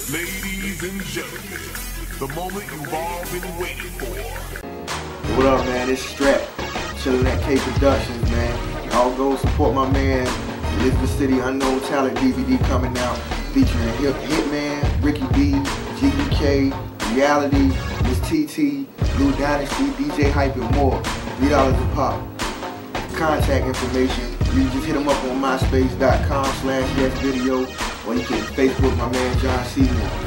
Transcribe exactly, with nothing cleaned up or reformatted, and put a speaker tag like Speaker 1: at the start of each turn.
Speaker 1: Ladies and gentlemen, the moment you've all been waiting for.
Speaker 2: What up, man? It's Strap. Chillin' at K Productions, man. Y'all go support my man, Elizabeth City Unknown Talent D V D coming out, featuring Hit Hitman, Ricky B, G U K, Reality, Miss T T, Blue Dynasty, D J Hype, and more. three dollars a pop. Contact information, you can just hit them up on myspace dot com slash yes video, or you can Facebook my man John Seaman.